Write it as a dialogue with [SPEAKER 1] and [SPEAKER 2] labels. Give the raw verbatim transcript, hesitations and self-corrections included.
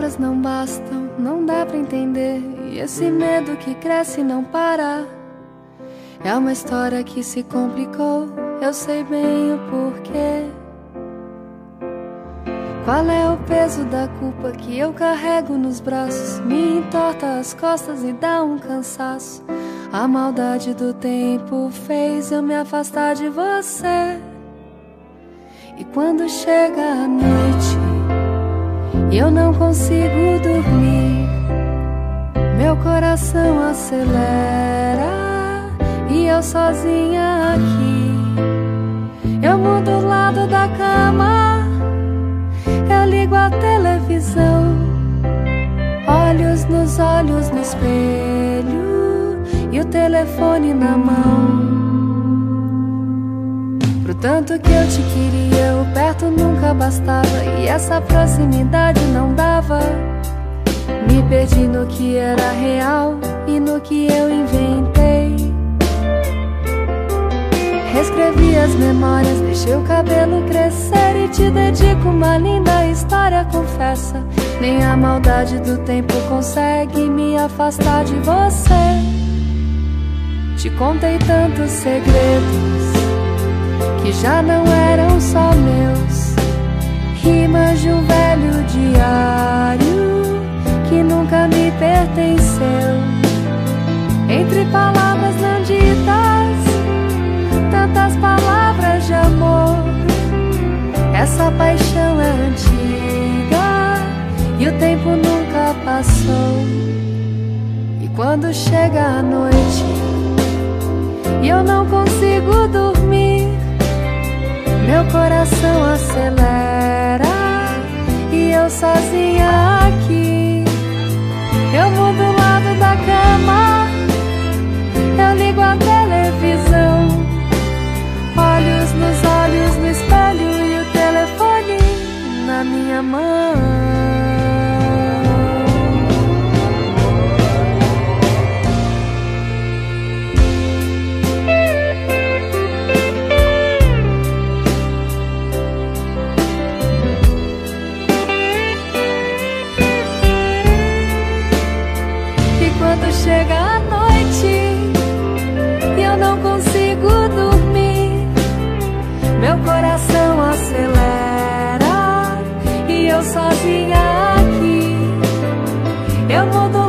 [SPEAKER 1] palavras não bastam, não dá pra entender. E esse medo que cresce e não para. É uma história que se complicou, eu sei bem o porquê. Qual é o peso da culpa que eu carrego nos braços? Me entorta as costas e dá um cansaço. A maldade do tempo fez eu me afastar de você. E quando chega a noite e eu não consigo dormir, meu coração acelera e eu sozinha aqui. Eu mudo o lado da cama, eu ligo a televisão, olhos nos olhos no espelho e o telefone na mão. Pro tanto que eu te queria, o perto nunca bastava, e essa proximidade não dava. Me perdi no que era real e no que eu inventei. Reescrevi as memórias, deixei o cabelo crescer e te dedico uma linda história, confessa. Nem a maldade do tempo consegue me afastar de você. Te contei tantos segredos que já não eram só meus, rimas de um velho diário que nunca me pertenceu. Entre palavras não ditas, tantas palavras de amor. Essa paixão é antiga e o tempo nunca passou. E quando chega a noite e eu não consigo dormir, meu coração acelera e eu sozinha aqui. Eu mudo o lado da cama, eu ligo a televisão, olhos nos olhos no espelho e o telefone na minha mão. Chega a noite e eu não consigo dormir, meu coração acelera e eu sozinha aqui. Eu mudo